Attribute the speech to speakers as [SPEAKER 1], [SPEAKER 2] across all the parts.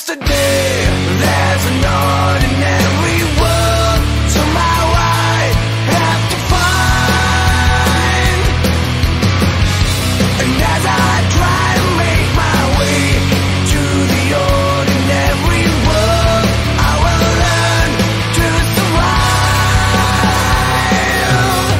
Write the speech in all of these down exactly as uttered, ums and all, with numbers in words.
[SPEAKER 1] yesterday. There's an ordinary world somehow I have to find. And as I try to make my way to the ordinary world, I will learn to survive.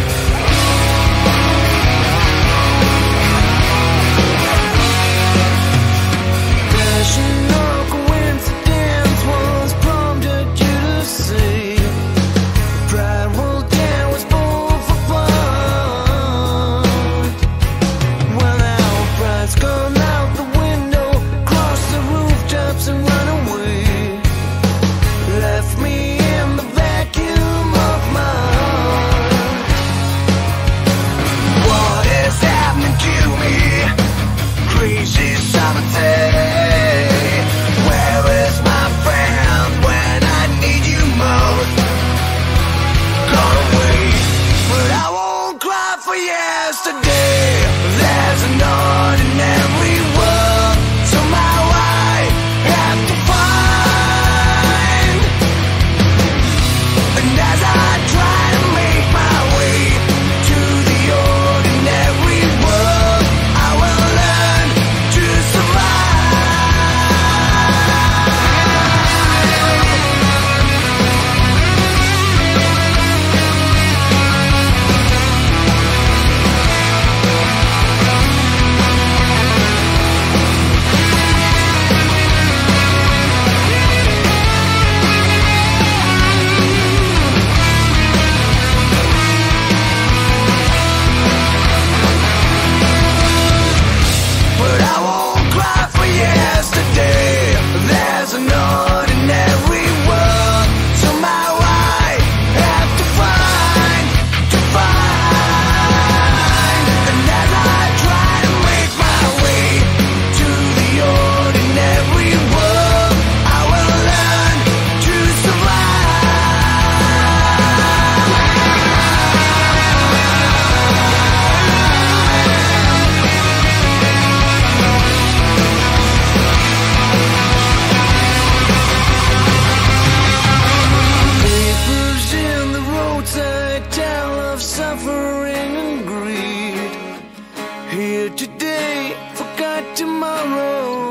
[SPEAKER 1] Passion or coincidence was prompted you to say pride will dare was born for fun. Well now pride's gone out the window, cross the rooftops and run away. Left me in the vacuum of my heart. What is happening to me? Crazy summer day. Where is my friend when I need you most? Gone away, but I won't cry for yesterday. There's an ordinary world somehow I have to find. And as I try to make my way to the ordinary world, I will learn to survive. But I won't cry for yesterday. There's an ordinary world somehow I have to find, to find. And as I try to make my way to the ordinary world, I will learn to papers in the roadside tell of suffering and greed. Here today, forgot tomorrow.